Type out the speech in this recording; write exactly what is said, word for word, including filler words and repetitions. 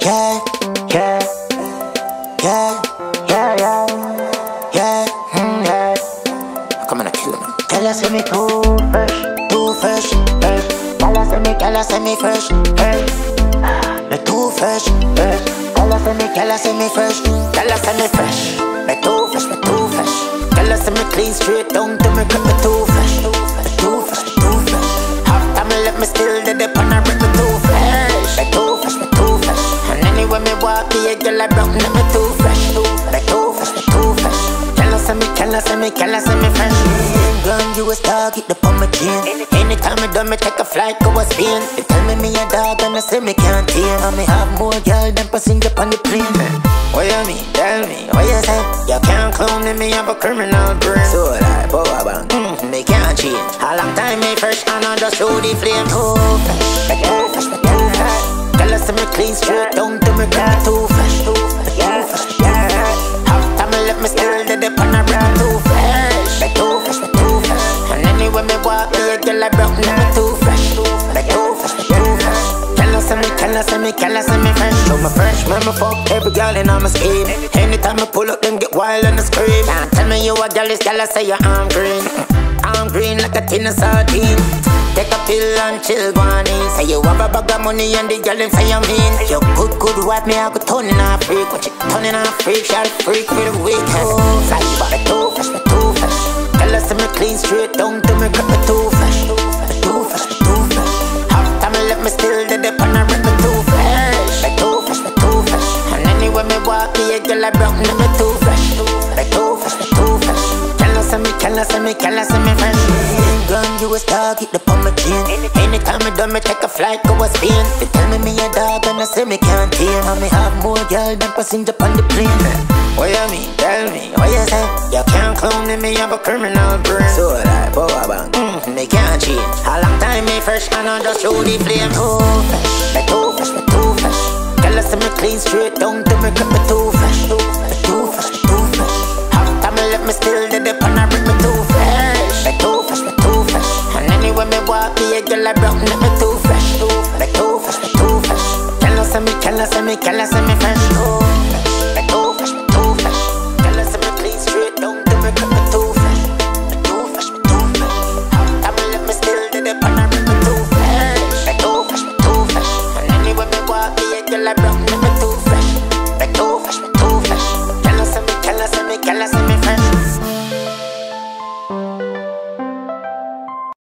Yeah, yeah, yeah, yeah, yeah, yeah, mm, yeah. Come on, I kill him. Tell us me too fresh, too fresh, hey. Tell us me, tell us me fresh, hey. Me too fresh, hey. Tell us me, tell us me fresh, tell us me fresh. Me too fresh, me too fresh. Tell us me clean straight down to me cut me too fresh, me too fresh, me too fresh. Half time me let me still the dip and I break me too fresh, me too fresh, me too fresh. And anyway me walk the girl I broke me too fresh, me too fresh, me too fresh. Tell us me, tell us me, tell us me fresh. Gun you a star, get the on my chin. Anytime I done me take a flight go a Spain. They tell me me a dog and I say me can't hear. And me have more girl than passenger on the plane. What you mean? Tell me, what you say? You can't clone me, me have a criminal brain. So like, power bang, mm, me can't change. A long time me fresh and I just show the flame. Too fresh, me too fresh, me too fresh. Tell us me clean straight down to me cut me too fresh, too fresh, too fresh, too fresh. Half time me let me still the dip and I brand too fresh, me too fresh, me too fresh. And anyway me walk the girl I broke me too fresh, me too fresh, me too fresh. Tell us me, tell us me, tell us me fresh. So me fresh, man, me fuck every girl in my scheme. Anytime I pull up, them get wild and scream. Can't tell me you a girl, this girl I say your arm green. Arm green like a tin of sardine. Take a pill and chill, go on in. Say you have a bag of money and the girl them say you mean. You good, good wife, me I go turn in a freak. What you turn in a freak, shall freak for the weekend. Flash, but me too fresh, me too fresh. Tell us me clean straight down to me cut me too fresh, me too fresh, me too fresh. Half time me let me still the dip and I rip me too fresh, me too fresh, me too fresh. And anyway me walk the girl I broke me me too fresh, me too fresh, me too fresh. Tell us me, tell us me, tell us me fresh. Gun you a star, get the on my chin. Anytime I done me take a flight go a Spain. They tell me me a dog and I say me can't hear. And me have more girl than passenger on the plane. What you mean? Tell me, what you say? You can't clone me, me have a criminal brain. So like, power bang, mm, me can't change. A long time me fresh and I just show the flame. Too fresh, me too fresh, me too fresh. Tell us me clean straight down to me cut me too fresh, me too fresh, me too fresh. Half time me let me still the dip and I break me too fresh, me too fresh, me too fresh. And anyway me walk the girl I broke me too fresh, me too fresh, me too fresh. Tell us me, tell us me, tell us me fresh. Me too fresh, me too fresh. Tell us me clean straight down to me cut me too fresh, me too fresh, me too fresh. Half time me let me still the dip and I break me too fresh, me too fresh, me too fresh. And anyway me walk the girl I broke me